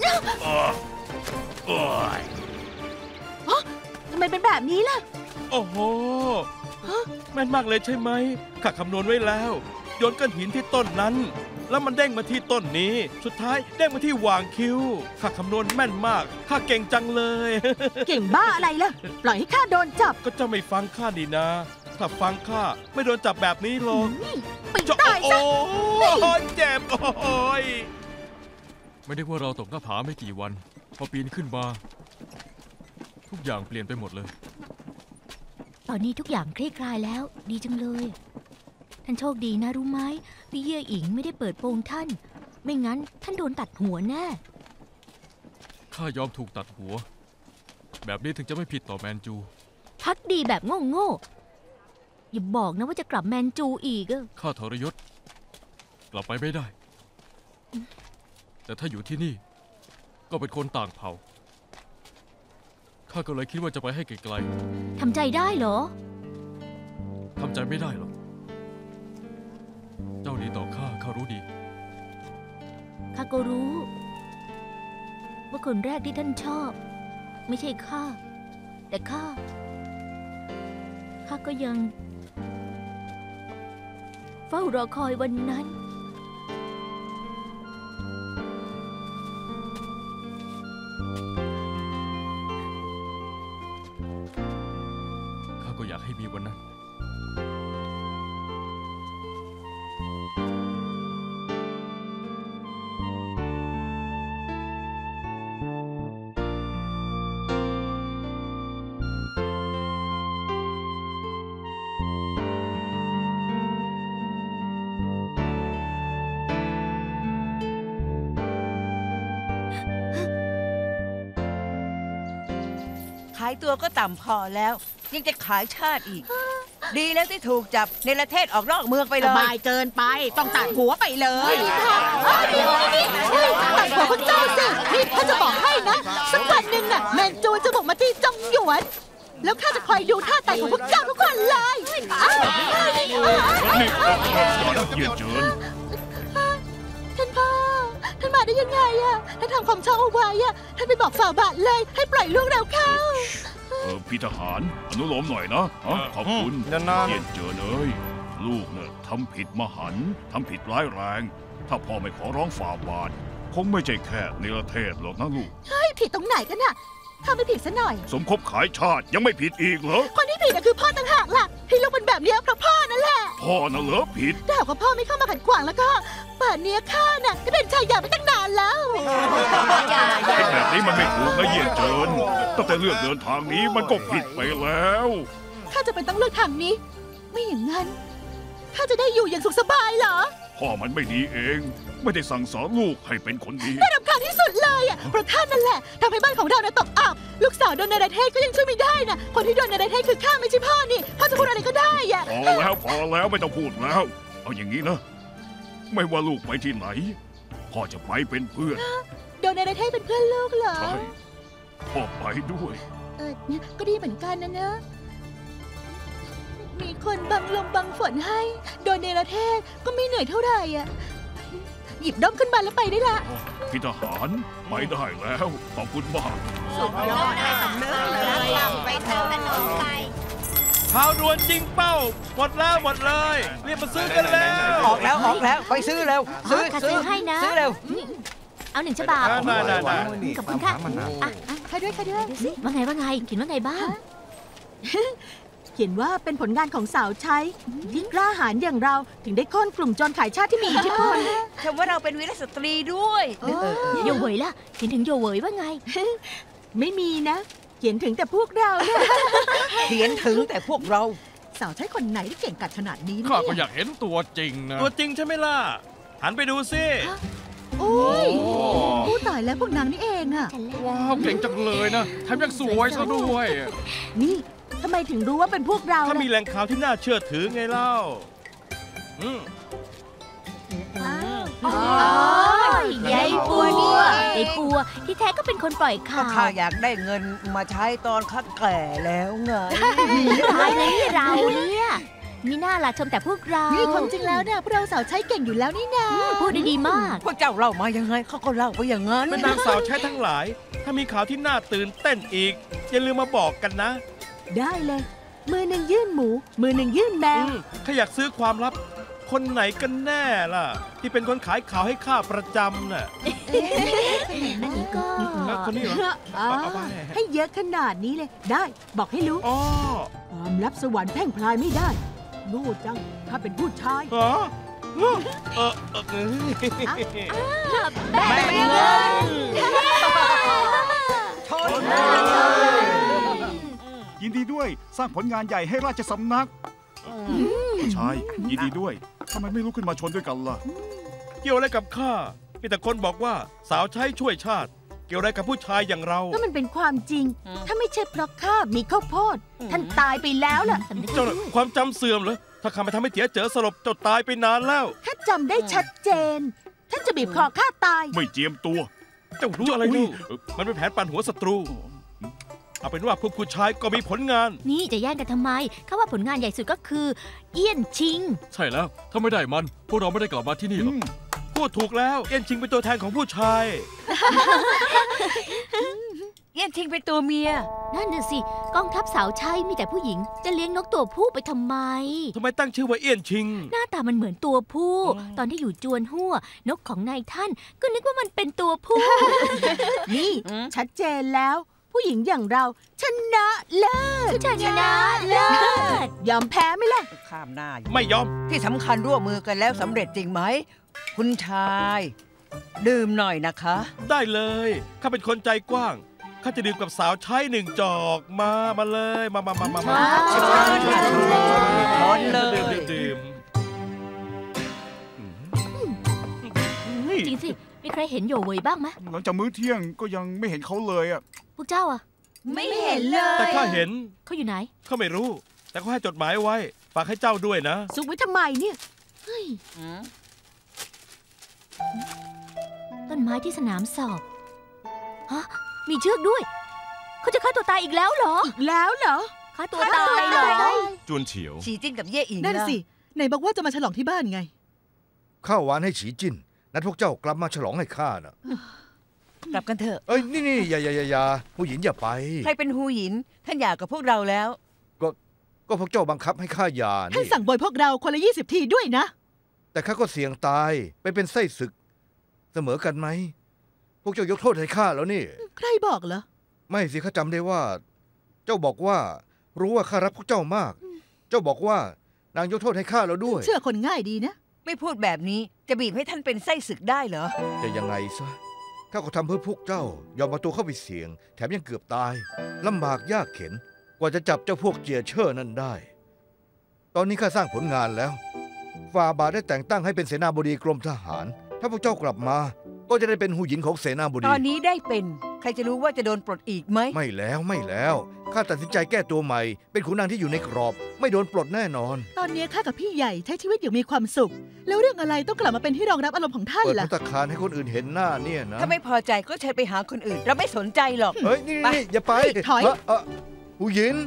โอ้ยทำไมเป็นแบบนี้ล่ะโอ้โหแม่นมากเลยใช่ไหมข้าคำนวณไว้แล้วโยนก้อนหินที่ต้นนั้นแล้วมันเด้งมาที่ต้นนี้สุดท้ายเด้งมาที่หว่างคิ้วข้าคำนวณแม่นมากข้าเก่งจังเลยเก่งบ้าอะไรล่ะ ปล่อยให้ข้าโดนจับก็เจ้าไม่ฟังข้าดีนะถ้าฟังข้าไม่โดนจับแบบนี้หรอกไปตายซะโอ้ยเจ็บโอ้ยไม่ได้ว่าเราตกหน้าผาไม่กี่วัน พอปีนขึ้นมา ทุกอย่างเปลี่ยนไปหมดเลยตอนนี้ทุกอย่างคลี่คลายแล้ว ดีจังเลย ท่านโชคดีนะรู้ไหมพี่เย่อิงไม่ได้เปิดโปงท่าน ไม่งั้นท่านโดนตัดหัวแน่ข้ายอมถูกตัดหัว แบบนี้ถึงจะไม่ผิดต่อแมนจูพักดีแบบโง่ๆอย่าบอกนะว่าจะกลับแมนจูอีกอะข้าทรยศ กลับไปไม่ได้ แต่ถ้าอยู่ที่นี่ ก็เป็นคนต่างเผ่า ข้าก็เลยคิดว่าจะไปให้ไกลทำใจได้เหรอๆทำใจไม่ได้หรอก เจ้าดีต่อข้า ข้ารู้ดีข้าก็รู้ ว่าคนแรกที่ท่านชอบ ไม่ใช่ข้า แต่ข้า ข้าก็ยัง เฝ้ารอคอยวันนั้นข้าก็อยากให้มีวันนั้นขายตัวก็ต่ำพอแล้ว ยังจะขายชาติอีก ดีแล้วที่ถูกจับในประเทศออกนอกเมืองไปเลสยบายเกินไป ต้องตัดหัวไปเลยตัดหัวพวกเจ้าสินี่ข้าจะบอกให้นะ สักวันหนึ่งน่ะแมนจูจะบุกมาที่จงหยวน แล้วข้าจะคอยดูท่าตายของพวกเจ้าทุกวันเลยอ้าวนี่ออกมาก่อนเยี่ยเจินท่านพ่อ ท่านมาได้ยังไงอะท่านทำความชอบเอาไว้อะท่านไปบอกฝ่าบาทเลย ให้ปล่อยลูกเราเข้าเออพี่ทหารอนุโลมหน่อยนะฮะขอบคุณนานๆเยี่ยเจินเอ้ยลูกเนี่ยทำผิดมหันต์ทำผิดร้ายแรง ถ้าพ่อไม่ขอร้องฝ่าบาทคงไม่ใช่แค่เนรเทศหรอกนะลูกเฮ้ยผิดตรงไหนกันน่ะถ้าไม่ผิดซะหน่อยสมคบขายชาติยังไม่ผิดอีกเหรอคนที่ผิดน่ะคือพ่อต่างหากล่ะที่ลูกเป็นแบบเนี้ยเพราะพ่อนั่นแหละพ่อน่ะเหรอผิดถ้าหากว่าพ่อไม่เข้ามาขัดขวางแล้วก็ป่านนี้ข้าน่ะก็เป็นชายหยาไปตั้งนานแล้วไอ้แบบนี้มันไม่ถูกนะเยี่ยเจินตั้งแต่เลือกเดินทางนี้มันก็ผิดไปแล้วข้าจะเป็นต้องเลือกทางนี้ ไม่อย่างนั้นข้าจะได้อยู่อย่างสุขสบายเหรอพ่อมันไม่ดีเอง ไม่ได้สั่งสอนลูกให้เป็นคนดีน่ารำคาญที่สุดเลยอ่ะเพราะท่านนั่นแหละทำให้บ้านของเราเนี่ยตกอับลูกสาวโดนในประเทศก็ยังช่วยไม่ได้นะคนที่โดนในประเทศคือข้าไม่ใช่พ่อนี่พ่อจะพูดอะไรก็ได้อ่ะพอแล้วพอแล้วไม่ต้องพูดแล้ว เอาอย่างนี้นะ ไม่ว่าลูกไปที่ไหน พ่อจะไปเป็นเพื่อนโดนในประเทศเป็นเพื่อนลูกเหรอใช่พ่อไปด้วยเออเนี่ยก็ดีเหมือนกันนะเนอะมีคนบังลมบังฝนให้ โดนในประเทศก็ไม่เหนื่อยเท่าไหร่อ่ะหยิบด้อมขึ้นมาแล้วไปได้ละพี่ทหารไปได้แล้ว ขอบคุณมากสุดยอดสำนึกเลยไปเถอะนะน้องไก่ข่าวด่วนจริงเป้าหมดแล้วหมดเลยรีบมาซื้อกันแล้วออกแล้วออกแล้วไปซื้อเร็วซื้อข้าซื้อให้นะซื้อเร็วเอาหนึ่งฉบับได้ได้ได้ขอบคุณค่ะอ่ะอ่ะค่ะด้วยค่ะด้วยดูสิว่าไงว่าไงเขียนว่าไงบ้างเขียนว่าเป็นผลงานของสาวใช้ที่กล้าหาญอย่างเราถึงได้ค้นกลุ่มโจรขายชาติที่มีอิทธิพลชมว่าเราเป็นวีรสตรีด้วยโยเหวยล่ะเขียนถึงโยเหวยว่าไงไม่มีนะ เขียนถึงแต่พวกเราเนี่ยเขียนถึงแต่พวกเราสาวใช้คนไหนที่เก่งกัดขนาดนี้ข้าก็เนี่ยอยากเห็นตัวจริงนะตัวจริงใช่ไหมล่ะหันไปดูสิโอ้ยผู้ตายแล้วพวกนางนี่เองอะว้าวเก่งจังเลยนะแถมยังสวยซะด้วยนี่ทำไมถึงรู้ว่าเป็นพวกเราถ้ามีล่ะแหล่งข่าวที่น่าเชื่อถือไงเล่าอืมอ้าวอ๋อยายปัวยายปัวที่แท้ก็เป็นคนปล่อยข่าก็วข้าอยากได้เงินมาใช้ตอนข้าแก่แล้วไงตายเลยนี่เราเนี่ยมีหน้าล่ะชมแต่พวกเรานี่ความจริงแล้วเนี่ยพวกเราสาวใช้เก่งอยู่แล้วนี่นาพูดได้ดีมากพวกเจ้าเล่ามายังไงเขาก็เล่าไปอย่างนั้นแม่นางสาวใช้ทั้งหลาย ถ้ามีข่าวที่น่าตื่นเต้นอีก อย่าลืมมาบอกกันนะได้เลย มือหนึ่งยื่นหมู มือหนึ่งยื่นแมอืวมข้าอยากซื้อความลับ คนไหนกันแน่ล่ะ ที่เป็นคนขายข่าวให้ข้าประจำน่ะอันนี้ก็แล้วคนนี้เหรออ่าเอาไปให้เยอะขนาดนี้เลย ได้บอกให้รู้อ๋อความลับสวรรค์แพร่งพลายไม่ได้โง่จังถ้าเป็นผู้ชายเหรอเออเออเออแบ่งเงินชนยินดีด้วยสร้างผลงานใหญ่ให้ราชสำนักผู้ชายยินดีด้วยทำไมไม่ลุกขึ้นมาชนด้วยกันล่ะเกี่ยวอะไรกับข้า มีแต่คนบอกว่าสาวใช้ช่วยชาติ เกี่ยวอะไรกับผู้ชายอย่างเราก็มันเป็นความจริง ถ้าไม่ใช่เพราะข้ามีข้าวโพด ท่านตายไปแล้วล่ะเจ้าน่ะความจำเสื่อมเหรอ ถ้าข้าไม่ทำให้เจียเจอสลบเจ้าตายไปนานแล้วข้าจำได้ชัดเจน ท่านจะบีบคอข้าตายไม่เจียมตัวเจ้ารู้อะไรนี่มันเป็นแผนปั่นหัวศัตรู เอาเป็นว่าพวกผู้ชายก็มีผลงานนี่จะแย่งกันทำไมข้าว่าผลงานใหญ่สุดก็คือ เอี้ยนชิงใช่แล้ว ถ้าไม่ได้มัน พวกเราไม่ได้กลับมาที่นี่หรอกพูดถูกแล้ว เอ็นชิงเป็นตัวแทนของผู้ชายเอี้ยนชิงเป็นตัวเมียนั่นน่ะสิกองทัพสาวใช้มีแต่ผู้หญิง จะเลี้ยงนกตัวผู้ไปทำไมทำไมตั้งชื่อว่าเอี้ยนชิงหน้าตามันเหมือนตัวผู้อืมตอนที่อยู่จวนหัวนกของนายท่าน ก็นึกว่ามันเป็นตัวผู้นี่ ชัดเจนแล้ว ผู้หญิงอย่างเรา ชนะเลิศชนะเลิศยอมแพ้ไหมล่ะข้ามหน้าอยู่ไม่ยอมที่สำคัญร่วมมือกันแล้วสำเร็จจริงไหม คุณชาย ดื่มหน่อยนะคะได้เลย ข้าเป็นคนใจกว้าง ข้าจะดื่มกับสาวใช้หนึ่งจอก มา มาเลย มามามามามาเชิญเชิญเชิญร้อนเลยดื่มดื่มดื่มนี่จริงสิ มีใครเห็นโยเวยบ้างไหมหลังจากมื้อเที่ยงก็ยังไม่เห็นเขาเลยอ่ะพวกเจ้าอะไม่เห็นเลยแต่ข้าเห็นเขาอยู่ไหนข้าไม่รู้ แต่เขาให้จดหมายไว้ ฝากให้เจ้าด้วยนะซุกไว้ทำไมเนี่ยเฮ้ย ต้นไม้ที่สนามสอบ ฮะ มีเชือกด้วย เขาจะฆ่าตัวตายอีกแล้วเหรออีกแล้วเหรอฆ่าตัวตายเหรอจวนเฉียวฉีจิ้นกับเย่อิงนั่นล่ะสิ ไหนบอกว่าจะมาฉลองที่บ้านไงข้าวหวานให้ฉีจิ้นนัดพวกเจ้ากลับมาฉลองให้ข้าน่ะกลับกันเถอะเอ้ยนี่นี่อย่าอย่าอย่าอย่าผู้หญิงอย่าไปใครเป็นฮูหยิน ท่านอยากกับพวกเราแล้วก็ก็พวกเจ้าบังคับให้ข้าหย่าท่านนี่สั่งบอยพวกเราคนละยี่สิบทีด้วยนะแต่ข้าก็เสี่ยงตายไปเป็นไส้ศึก เสมอกันไหมพวกเจ้ายกโทษให้ข้าแล้วนี่ใครบอกเหรอไม่สิข้าจำได้ว่า เจ้าบอกว่า รู้ว่าข้ารักพวกเจ้ามาก เจ้าบอกว่านางยกโทษให้ข้าแล้วด้วยเชื่อคนง่ายดีนะไม่พูดแบบนี้จะบีบให้ท่านเป็นไส้ศึกได้เหรอจะยังไงซะข้าก็ทำเพื่อพวกเจ้ายอมมาตัวเข้าไปเสี่ยง แถมยังเกือบตายลำบากยากเข็น กว่าจะจับเจ้าพวกเจียเช่อนั่นได้ ตอนนี้ข้าสร้างผลงานแล้วฝ่าบาทได้แต่งตั้งให้เป็นเสนาบดีกรมทหาร ถ้าพวกเจ้ากลับมา ก็จะได้เป็นหูหญินของเสนาบตดีอนนี้ได้เป็น ใครจะรู้ว่าจะโดนปลดอีกไหมไม่แล้วไม่แล้วข้าตัดสินใจแก้ตัวใหม่ เป็นขุนนางที่อยู่ในกรอบ ไม่โดนปลดแน่นอนตอนนี้ข้ากับพี่ใหญ่ใช้ชีวิตอย่างมีความสุข แล้วเรื่องอะไรต้องกลับมาเป็นที่รองรับอารมณ์ของท่านเปิดล่ะพัตตาคารให้คนอื่นเห็นหน้าเนี่ยนะถ้าไม่พอใจก็เชิญไปหาคนอื่น เราไม่สนใจหรอกเฮ้ยนี่ไปนี่อย่าไปถอยเเอ่อหูหญิน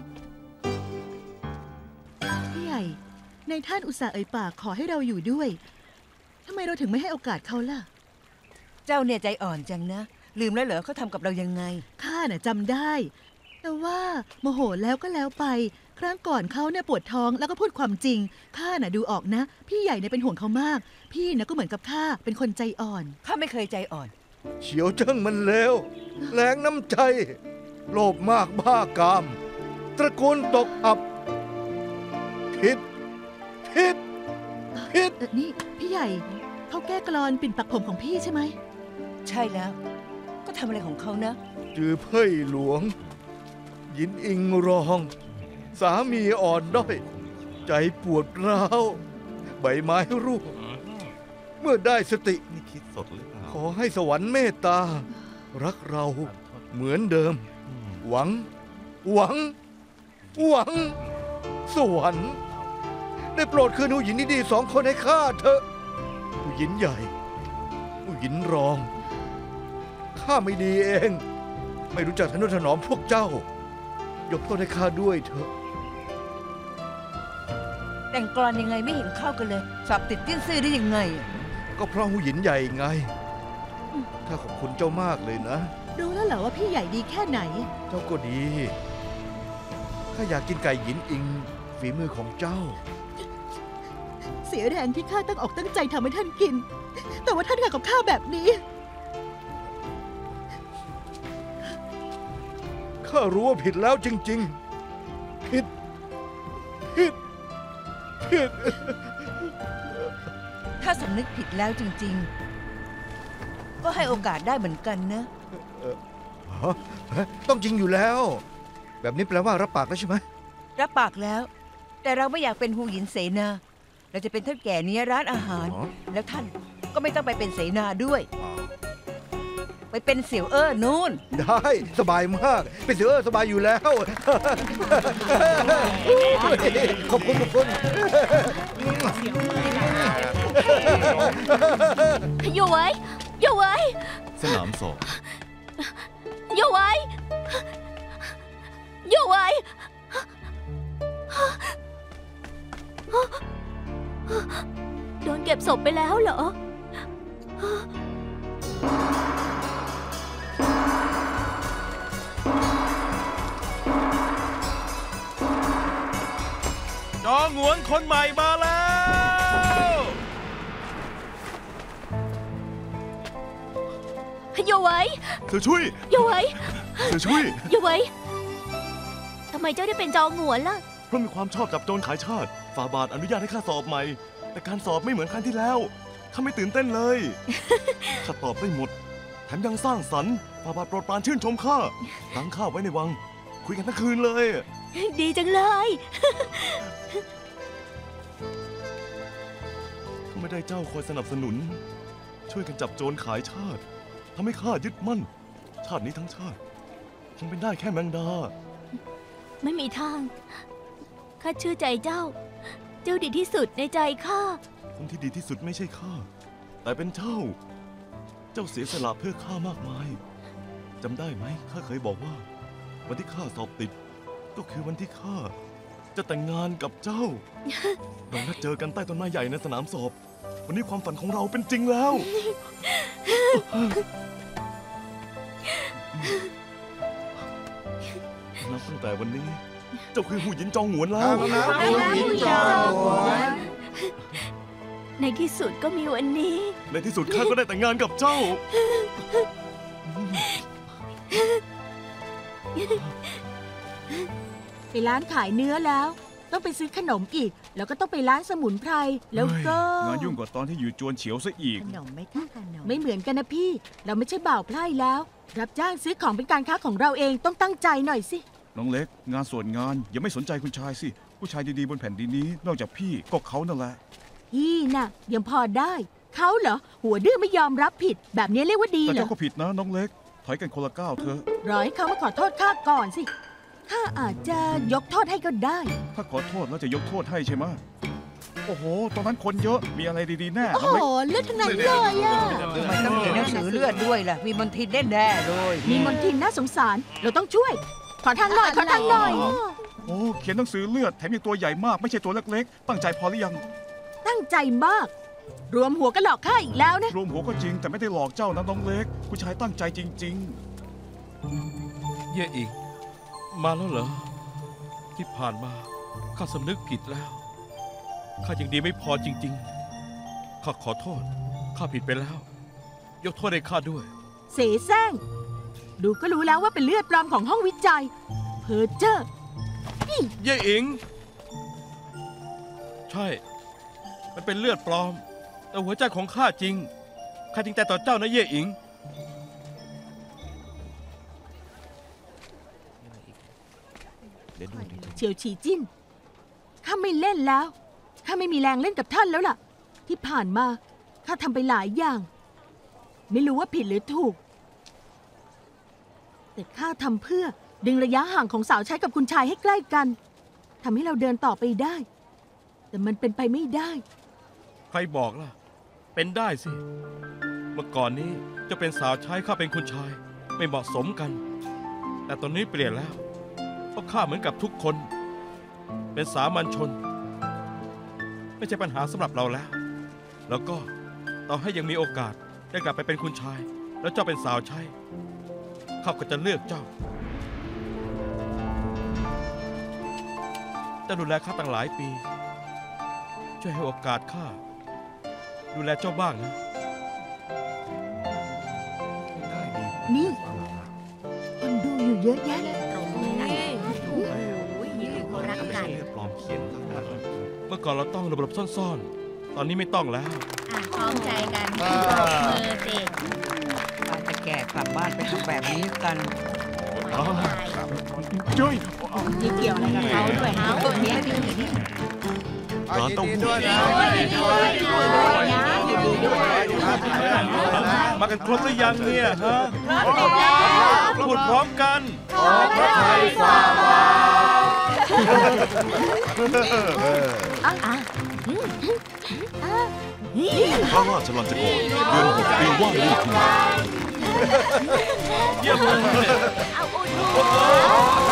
พี่ใหญ่ ในท่านอุตส่าห์เอ่ยปากขอให้เราอยู่ด้วยทำไมเราถึงไม่ให้โอกาสเขาล่ะเจ้าเนี่ยใจอ่อนจังนะ ลืมแล้วเหรอเขาทำกับเรายังไงข้าน่ะจำได้ แต่ว่าโมโหแล้วก็แล้วไป ครั้งก่อนเขาเนี่ยปวดท้องแล้วก็พูดความจริงข้าน่ะดูออกนะ พี่ใหญ่เนี่ยเป็นห่วงเขามาก พี่น่ะก็เหมือนกับข้าเป็นคนใจอ่อนข้าไม่เคยใจอ่อนเฉียวเจิ้งมันเลวแรงน้ำใจ โลภมากบ้ากาม ตระกูลตกอับ ผิด ผิด ผิดเออนี่พี่ใหญ่เขาแก้กลอนปิ่นปักผมของพี่ใช่ไหมใช่แล้ว ก็ทำอะไรของเขานะจือเพ่ยหลวง ยินอิงรอง สามีอ่อนด้อย ใจปวดร้าว ใบไม้ร่วงเมื่อได้สตินี่คิดสดหรือเปล่าขอให้สวรรค์เมตตา รักเราเหมือนเดิม หวัง หวัง หวัง สวรรค์ได้โปรดคืนหูหญินดีๆสองคนให้ข้าเถอะหูหญินใหญ่ผู้หญิงรอง ข้าไม่ดีเอง ไม่รู้จักทนุถนอมพวกเจ้า ยกโทษให้ข้าด้วยเถอะแต่งกลอนยังไงไม่เห็นเข้ากันเลย สอบติดจิ้นซื่อได้ยังไงก็เพราะหูหยินใหญ่ไง ข้าขอบคุณเจ้ามากเลยนะรู้แล้วเหรอว่าพี่ใหญ่ดีแค่ไหนเจ้าก็ดี ข้าอยากกินไก่หยินอิงฝีมือของเจ้าเสียแรงที่ข้าตั้งอกตั้งใจทำให้ท่านกิน แต่ว่าท่านทำกับข้าแบบนี้ข้ารู้ว่าผิดแล้วจริงๆ ผิด ผิด ผิดถ้าสำนึกผิดแล้วจริงๆ ก็ให้โอกาสได้เหมือนกันนะฮะต้องจริงอยู่แล้ว แบบนี้แปลว่ารับปากแล้วใช่ไหมรับปากแล้ว แต่เราไม่อยากเป็นหูหยินเสนา เราจะเป็นท่านแก่เนี้ยร้านอาหารอ๋อแล้วท่านก็ไม่ต้องไปเป็นเสนาด้วย ไปเป็นเสี่ยวเอ้อนู่นได้สบายมาก เป็นเสือสบายอยู่แล้ว ขอบคุณขอบคุณอยู่ไว้อยู่ไว้สนามสอบอยู่ไว้อยู่ไว้โดนเก็บศพไปแล้วเหรอจอหงวนคนใหม่มาแล้วอยู่ไว้เสือช่วยอยู่ไว้เสือช่วยอยู่ไว้ทำไมเจ้าได้เป็นจอหงวนล่ะเพราะมีความชอบจับโจรขายชาติฝ่าบาทอนุญาตให้ข้าสอบใหม่ แต่การสอบไม่เหมือนครั้งที่แล้วข้าไม่ตื่นเต้นเลย ข้าตอบได้หมดแถมยังสร้างสรรค์ฝ่าบาทโปรดปรานชื่นชมข้าตั้งข้าไว้ในวัง คุยกันทั้งคืนเลยดีจังเลยถ้าไม่ได้เจ้าคอยสนับสนุน ช่วยกันจับโจรขายชาติทำให้ข้ายึดมั่น ชาตินี้ทั้งชาติคงเป็นได้แค่แมงดาไม่มีทาง ข้าเชื่อใจเจ้า เจ้าดีที่สุดในใจข้าคนที่ดีที่สุดไม่ใช่ข้า แต่เป็นเจ้า เจ้าเสียสละเพื่อข้ามากมาย จำได้ไหมข้าเคยบอกว่า วันที่ข้าสอบติด ก็คือวันที่ข้าจะแต่งงานกับเจ้า เรานัดเจอกันใต้ต้นไม้ใหญ่ในสนามสอบ วันนี้ความฝันของเราเป็นจริงแล้ว นับตั้งแต่วันนี้ เจ้าคือหูหยินจองหงวนแล้วในที่สุดก็มีวันนี้ในที่สุดข้าก็ได้แต่งงานกับเจ้าไปร้านขายเนื้อแล้ว ต้องไปซื้อขนมอีก แล้วก็ต้องไปร้านสมุนไพร แล้วก็งานยุ่งกว่าตอนที่อยู่จวนเฉียวซะอีกขนมไหมคะขนมไม่เหมือนกันนะพี่ เราไม่ใช่บ่าวไพร่แล้ว รับจ้างซื้อของเป็นการค้าของเราเองต้องตั้งใจหน่อยสิน้องเล็ก งานส่วนงานอย่าไม่สนใจคุณชายสิ ผู้ชายดีๆบนแผ่นดินนี้ นอกจากพี่ก็เขานั่นแหละพี่น่ะยังพอได้ เขาเหรอ หัวดื้อไม่ยอมรับผิด แบบนี้เรียกว่าดีแต่เหรเจ้าอก็ผิดนะน้องเล็ก ถอยกันคนละก้าวเถอะรอให้เขามาขอโทษข้าก่อนสิ ข้าอาจจะยกโทษให้ก็ได้ถ้าขอโทษแล้วจะยกโทษให้ใช่ไหมโอ้โห ตอนนั้นคนเยอะ มีอะไรดีๆแน่โอ้น้องโหเล็กเลือดทั้งนั้นเลยอ่ะทำไมต้องมีหนังสือเลือดด้วยล่ะ มีมนทินแน่ๆเลยมีมนทินน่าสงสาร เราต้องช่วย ขอทางหน่อย ขอทางหน่อยโอ้ เขียนหนังสือเลือด แถมยังตัวใหญ่มาก ไม่ใช่ตัวเล็กๆ ตั้งใจพอหรือยังตั้งใจมาก รวมหัวกันหลอกข้าอีกแล้วนะรวมหัวก็จริง แต่ไม่ได้หลอกเจ้านะน้องเล็ก ผู้ชายตั้งใจจริงเย่อิง มาแล้วเหรอ ที่ผ่านมาข้าสำนึกผิดแล้ว ข้ายังดีไม่พอจริงๆ ข้าขอโทษ ข้าผิดไปแล้ว ยกโทษให้ข้าด้วยเสแสร้งดูก็รู้แล้วว่าเป็นเลือดปลอมของห้องวิจัย เพอเจอร์เย่อิง ใช่ มันเป็นเลือดปลอม แต่หัวใจของข้าจริง ข้าจริงแต่ต่อเจ้านะเย่อิงเฉียวฉีจิ้น ข้าไม่เล่นแล้ว ข้าไม่มีแรงเล่นกับท่านแล้วล่ะ ที่ผ่านมา ข้าทำไปหลายอย่าง ไม่รู้ว่าผิดหรือถูก แต่ข้าทำเพื่อดึงระยะห่างของสาวใช้กับคุณชายให้ใกล้กัน ทำให้เราเดินต่อไปได้ แต่มันเป็นไปไม่ได้ใครบอกล่ะ เป็นได้สิเมื่อก่อนนี้จะเป็นสาวใช้ข้าเป็นคุณชายไม่เหมาะสมกัน แต่ตอนนี้เปลี่ยนแล้วเพราะข้าเหมือนกับทุกคน เป็นสามัญชน ไม่ใช่ปัญหาสำหรับเราแล้ว แล้วก็ต่อให้ยังมีโอกาสได้กลับไปเป็นคุณชาย แล้วเจ้าเป็นสาวใช้ข้าก็จะเลือกเจ้าเจ้าดูแลข้าตั้งหลายปีช่วยให้โอกาสข้าดูแลเจ้าบ้างนะนี่คนดูอยู่เยอะแยะเมื่อก่อนเราต้องหลบๆซ่อนๆ ตอนนี้ไม่ต้องแล้วพร้อมใจกันปรบมือสิอาจจะแก่กลับบ้านไปทำแบบนี้กันจ้อยนี่เกี่ยวอะไรกับเขาด้วยเอาตัวนี้ร้านเต้าหู้มากันครบหรือยังเนี่ยฮะพูดพร้อมกันพระราชลัญจกรเดือนหกปีว่าลูกคุณเยี่ยมเลยเอาอุ่น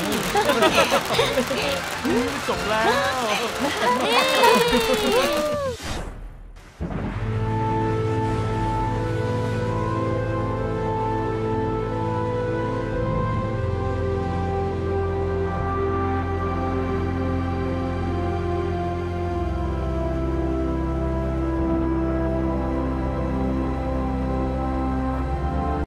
จบแล้ว